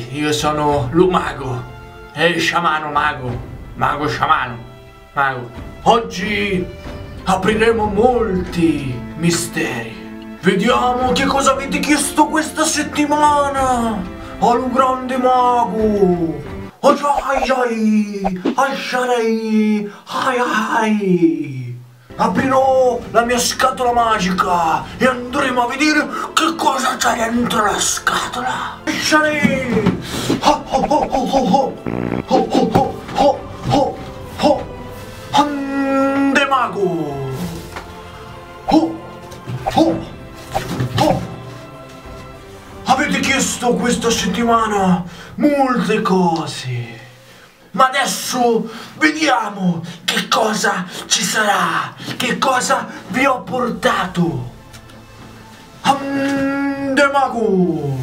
io sono Lumago, il sciamano mago sciamano, mago. Oggi apriremo molti misteri. Vediamo che cosa avete chiesto questa settimana al grande mago. Aprirò la mia scatola magica e andremo a vedere che cosa c'è dentro la scatola. Ande mago. Avete chiesto questa settimana molte cose, ma adesso vediamo che cosa ci sarà, che cosa vi ho portato. Ande mago.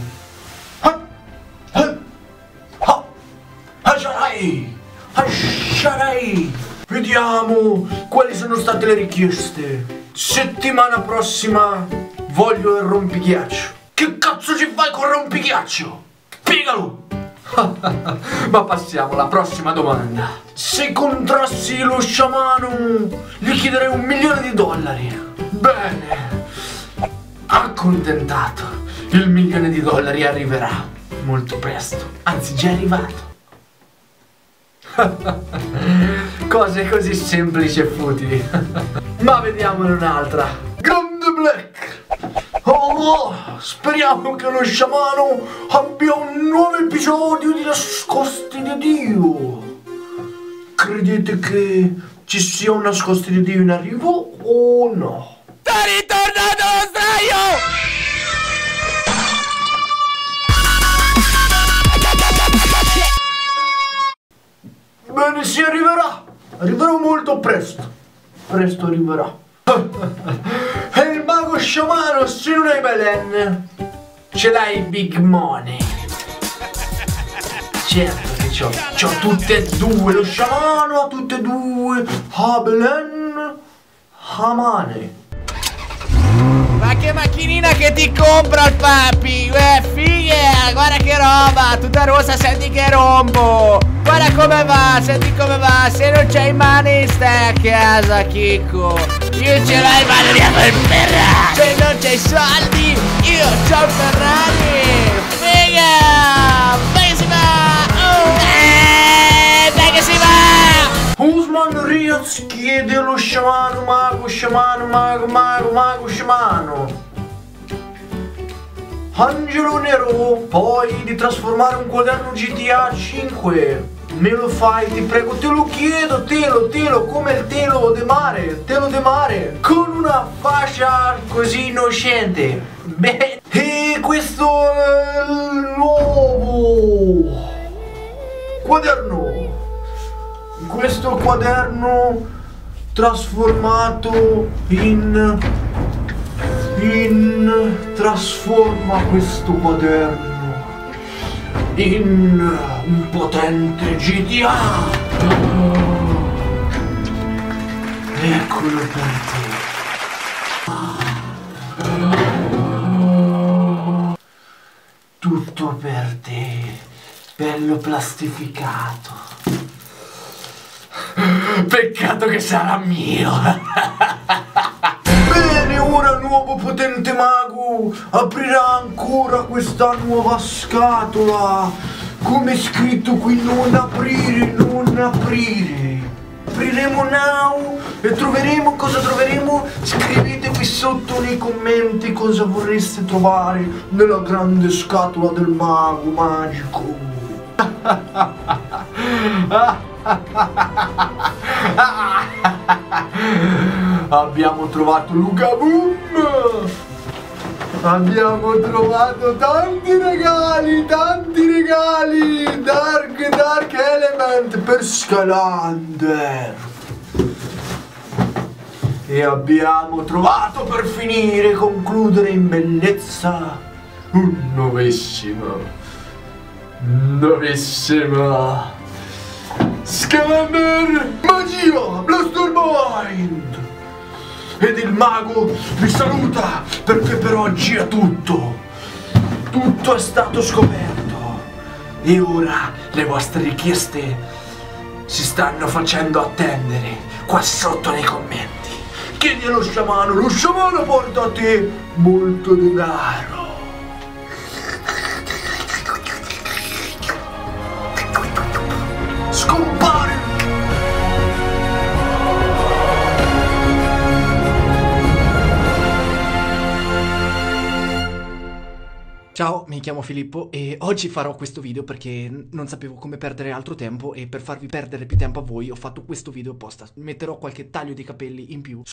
Vediamo quali sono state le richieste. Settimana prossima voglio il rompighiaccio. Che cazzo ci fai con il rompighiaccio? Spiegalo! Ma passiamo alla prossima domanda. Se contrassi lo sciamano gli chiederei $1.000.000. Bene, accontentato. Il $1.000.000 arriverà molto presto. Anzi, già è arrivato. Cose così semplici e futili. Ma vediamone un'altra. Grande Black. Oh, speriamo che lo sciamano abbia un nuovo episodio di Nascosti di Dio. Credete che ci sia un Nascosti di Dio in arrivo o no? Sta ritornando lo sdraio! Bene, si arriverà. Arriverà molto presto. Presto arriverà. E il mago sciamano, se non hai Belen, ce l'hai Big Money. Certo che c'ho tutte e due. Lo sciamano ha tutte e due. Ha Belen, ha Money. Ma che macchinina che ti compra il papi! Figa! Guarda che roba! Tutta rossa, senti che rompo! Guarda come va, senti come va! Se non c'hai i mani stai a casa, Chicco! Io ce l'ho in mano di il Ferrari! Se non c'hai soldi, io c'ho il Ferrari! Figa! Dai che si va! Dai che si va! Usman Riaz chiede allo sciamano, mago sciamano. Angelo Nero, poi di trasformare un quaderno GTA 5. Me lo fai, ti prego, te lo chiedo, telo, come il telo de mare, con una fascia così innocente. Beh, e questo è il nuovo quaderno. Questo quaderno trasformato trasforma questo quaderno in un potente GTA. Eccolo per te. Tutto per te, bello plastificato. Peccato che sarà mio. Bene, ora il nuovo potente mago aprirà ancora questa nuova scatola. Come è scritto qui, non aprire. Apriremo now e troveremo, cosa troveremo? Scrivete qui sotto nei commenti cosa vorreste trovare nella grande scatola del mago magico. Abbiamo trovato Luca Boom. Abbiamo trovato tanti regali. Dark Element per Scalander. E abbiamo trovato, per finire, concludere in bellezza, un nuovissimo Scalander Magia Blastermind. Ed il mago vi saluta perché per oggi è tutto. Tutto è stato scoperto. E ora le vostre richieste si stanno facendo attendere qua sotto nei commenti. Chiedi allo sciamano, lo sciamano porta a te molto denaro. Scompare! Ciao, mi chiamo Filippo e oggi farò questo video perché non sapevo come perdere altro tempo e per farvi perdere più tempo a voi ho fatto questo video apposta. Metterò qualche taglio di capelli in più